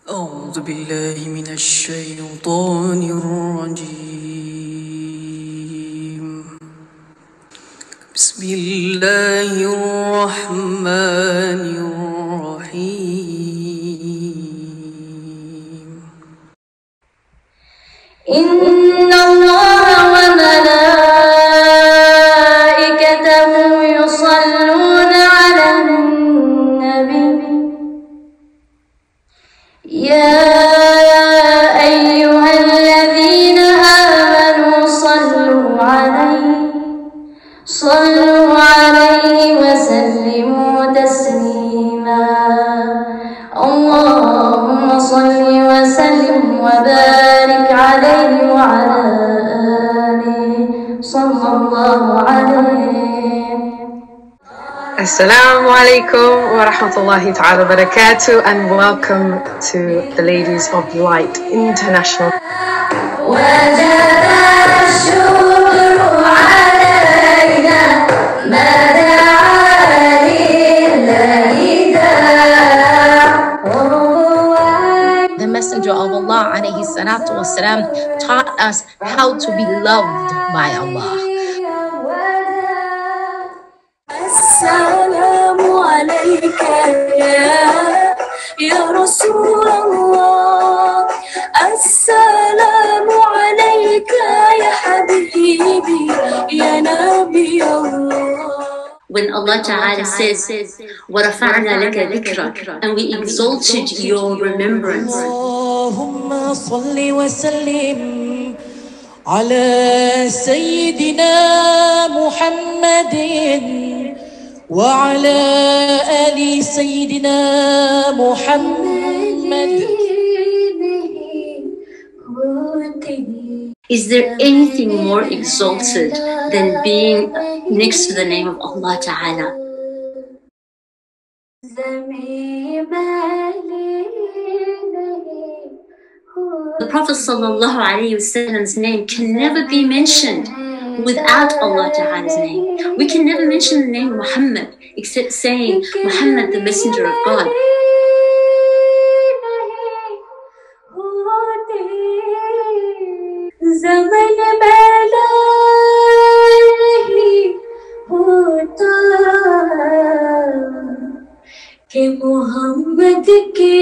أعوذ بالله من الشيطان الرجيم. بسم الله الرحمن الرحيم. إن الله وملائكته يصلون على النبي يا أيها الذين آمنوا صلوا عليه وسلموا تسليما. اللهم صل وسلم وبارك عليه وعلى آله صلى الله عليه. Assalamu alaikum wa rahmatullahi ta'ala wa barakatuh, and welcome to the Ladies of Light International. The Messenger of Allah alayhi salatu wasalam taught us how to be loved by Allah. Assalamu alayka ya Rasulullah. Assalamu alayka ya Habibi ya Nabi Allah. When Allah Ta'ala says, وَرَفَعْنَا لَكَ ذِكْرَكَ, and we exalted your remembrance. اللهم صل وسلم على سيدنا محمد وعلى آل سيدنا محمد. Is there anything more exalted than being next to the name of Allah Ta'ala? The Prophet Sallallahu Alaihi Wasallam's name can never be mentioned without Allah Ta'ala's name. We can never mention the name Muhammad except saying Muhammad, the messenger of God. ज़मन पैदा नहीं होता कि मोहम्मद के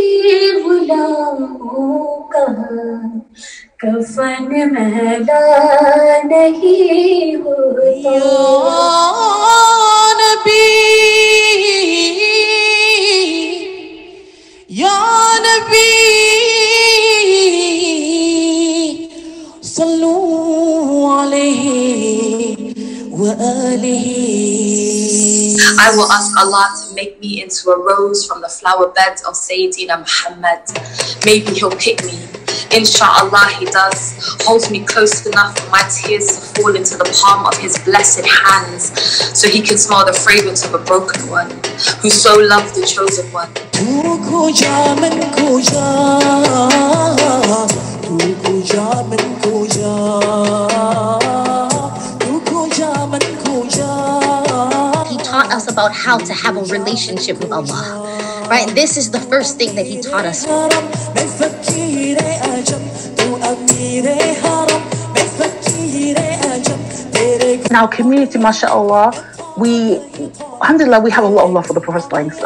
गुलामों का कफन मैला नहीं होता. या नबी I will ask Allah to make me into a rose from the flower beds of Sayyidina Muhammad. Maybe He'll pick me. Insha'Allah He does. Holds me close enough for my tears to fall into the palm of His blessed hands, so He can smell the fragrance of a broken one, who so loved the chosen one. He taught us about how to have a relationship with Allah. Right? This is the first thing that he taught us. In our community, mashallah, alhamdulillah, we have a lot of love for the Prophet.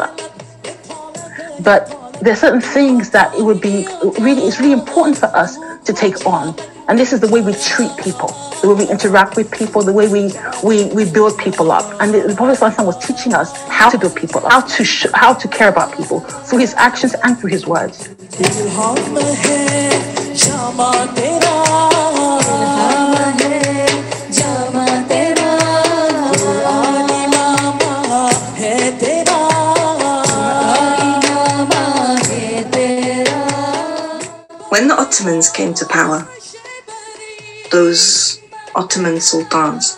But there are certain things that it's really important for us to take on. And this is the way we treat people, the way we interact with people, the way we build people up. And the Prophet was teaching us how to build people up, how to care about people through his actions and through his words. When the Ottomans came to power, those Ottoman sultans,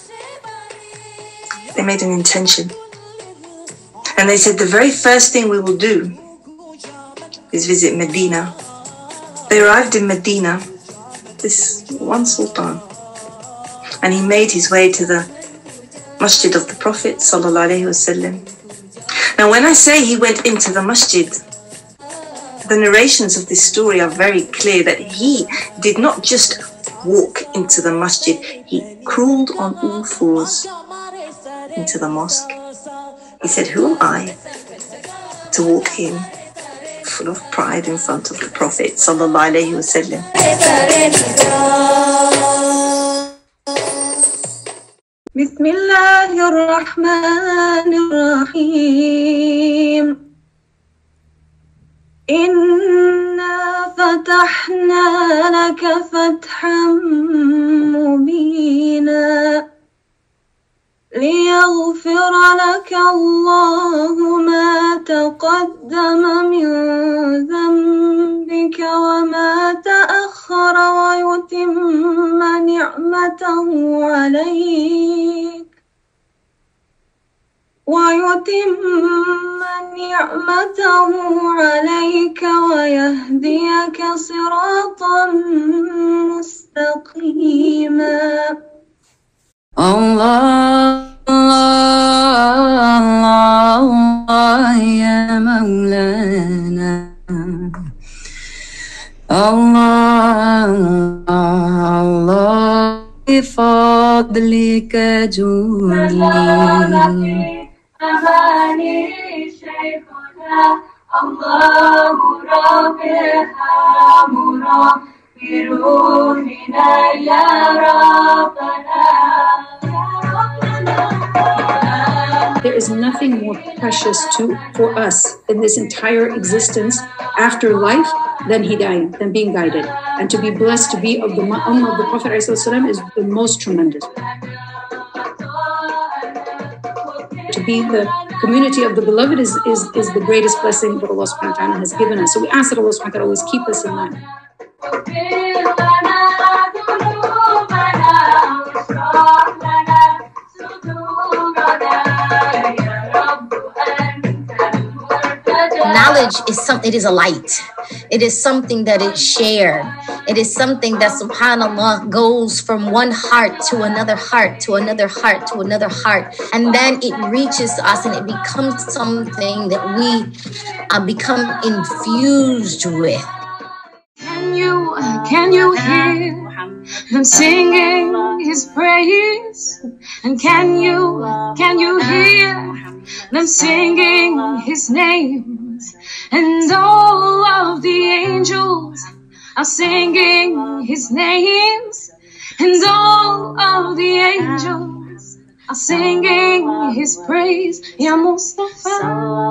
they made an intention. And they said the very first thing we will do is visit Medina. They arrived in Medina, this one sultan, and he made his way to the masjid of the Prophet sallallahu alaihi wasallam. Now when I say he went into the masjid, The narrations of this story are very clear that he did not just walk into the masjid, he crawled on all fours into the mosque. He said, "Who am I to walk in full of pride in front of the Prophet sallallahu alaihi wasallam?" Bismillahir Rahmanir Rahim. Inna fatahna laka fathan mubina ليغفر لك الله ما تقدم من ذنبك وما تأخر ويتم نعمته عليك ويهديك صراطا مستقيما. Allah, Allah, Allah, ya Maulana. Allah, Allah, bifadlika juli. أماني شيخنا الله رافعها بروحنا يا ربنا. There is nothing more precious for us in this entire existence after life than hidayah, than being guided. And to be blessed to be of the ummah of the Prophet ﷺ is the most tremendous. To be the community of the beloved is the greatest blessing that Allah subhanahu wa ta'ala has given us. So we ask that Allah subhanahu wa ta'ala always keep us in mind. Knowledge is it is a light. It is something that is shared. It is something that, subhanAllah, goes from one heart to another heart, to another heart, to another heart. And then it reaches us and it becomes something that we become infused with. Can you hear them singing his praise? And can you hear them singing his names? And all of the angels are singing his names. And all of the angels are singing his praise. Ya Mustafa.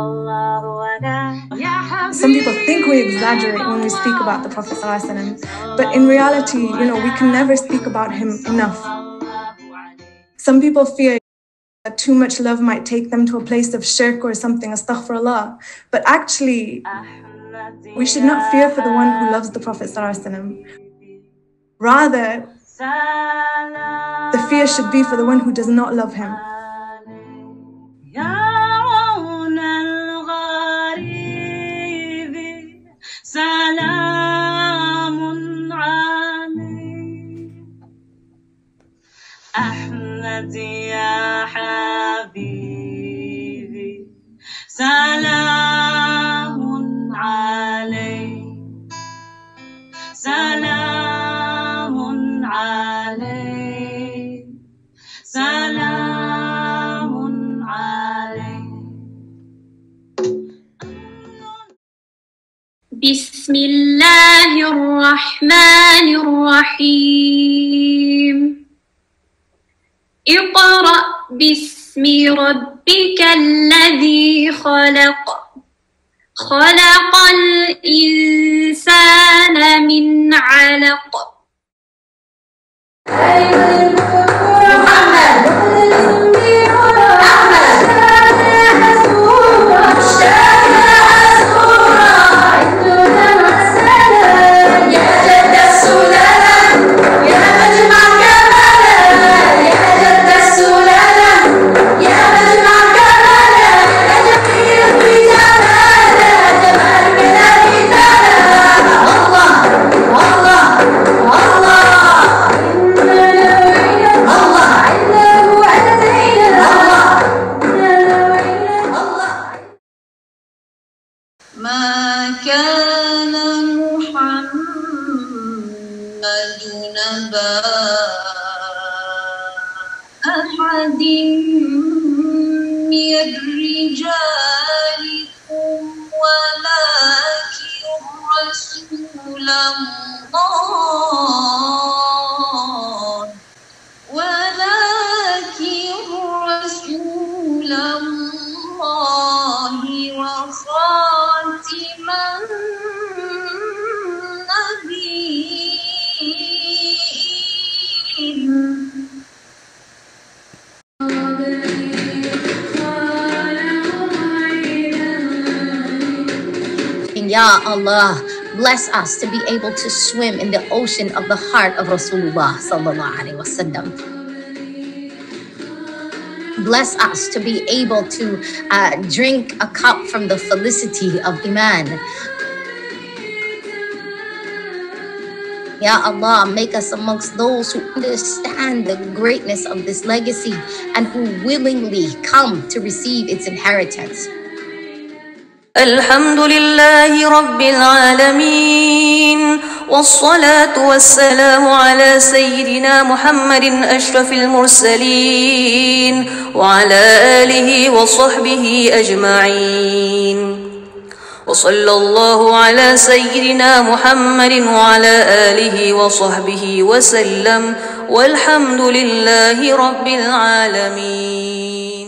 Some people think we exaggerate when we speak about the Prophet ﷺ, but in reality, we can never speak about him enough. Some people fear that too much love might take them to a place of shirk or something, astaghfirullah. But actually, we should not fear for the one who loves the Prophet ﷺ. Rather, the fear should be for the one who does not love him. أحمد يا حبيبي سلام عليك سلام عليك سلام عليك. بسم الله الرحمن الرحيم. اقرأ باسم ربك الذي خلق خلق الإنسان من علق. ما كان أبا أحد من رجالكم ولكن رسول الله وخاتم النبيين. Ya Allah, bless us to be able to swim in the ocean of the heart of Rasulullah sallallahu alaihi wasallam. Bless us to be able to drink a cup from the felicity of Iman. Ya Allah, make us amongst those who understand the greatness of this legacy and who willingly come to receive its inheritance. الحمد لله رب العالمين والصلاة والسلام على سيدنا محمد أشرف المرسلين وعلى آله وصحبه أجمعين وصلى الله على سيدنا محمد وعلى آله وصحبه وسلم والحمد لله رب العالمين.